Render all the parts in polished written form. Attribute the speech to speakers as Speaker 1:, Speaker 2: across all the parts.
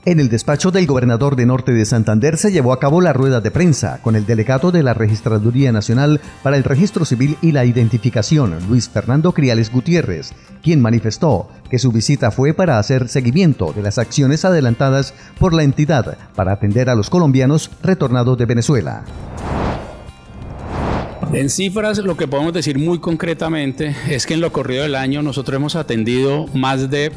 Speaker 1: En el despacho del gobernador de Norte de Santander se llevó a cabo la rueda de prensa con el delegado de la Registraduría Nacional para el Registro Civil y la Identificación, Luis Fernando Criales Gutiérrez, quien manifestó que su visita fue para hacer seguimiento de las acciones adelantadas por la entidad para atender a los colombianos retornados de Venezuela.
Speaker 2: En cifras, lo que podemos decir muy concretamente es que en lo corrido del año nosotros hemos atendido más de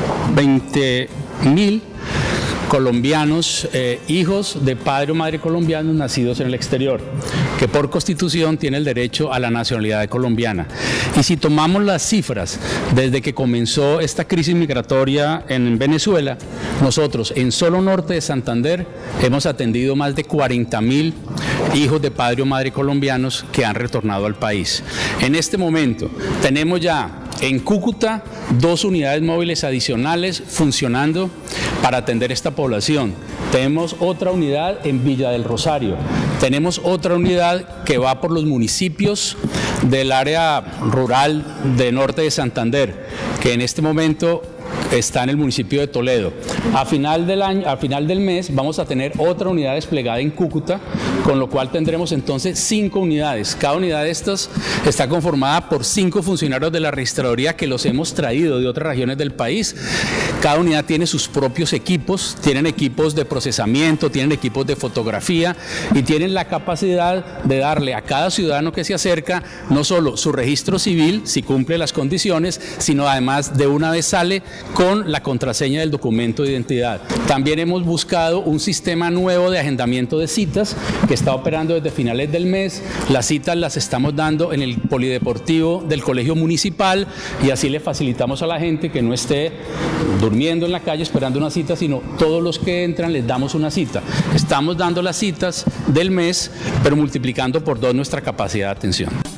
Speaker 2: 20.000 colombianos, hijos de padre o madre colombianos nacidos en el exterior, que por constitución tienen el derecho a la nacionalidad colombiana. Y si tomamos las cifras desde que comenzó esta crisis migratoria en Venezuela, nosotros en solo Norte de Santander hemos atendido más de 40.000 hijos de padre o madre colombianos que han retornado al país. En este momento tenemos ya en Cúcuta 2 unidades móviles adicionales funcionando para atender esta población. Tenemos otra unidad en Villa del Rosario. Tenemos otra unidad que va por los municipios del área rural de Norte de Santander, que en este momento está en el municipio de Toledo. A final del mes vamos a tener otra unidad desplegada en Cúcuta, con lo cual tendremos entonces 5 unidades. Cada unidad de estas está conformada por 5 funcionarios de la registraduría que los hemos traído de otras regiones del país. Cada unidad tiene sus propios equipos, tienen equipos de procesamiento, tienen equipos de fotografía y tienen la capacidad de darle a cada ciudadano que se acerca no solo su registro civil, si cumple las condiciones, sino además de una vez sale con la contraseña del documento de identidad. También hemos buscado un sistema nuevo de agendamiento de citas que está operando desde finales del mes. Las citas las estamos dando en el polideportivo del colegio municipal y así le facilitamos a la gente que no esté durmiendo en la calle esperando una cita, sino todos los que entran les damos una cita. Estamos dando las citas del mes, pero multiplicando por 2 nuestra capacidad de atención.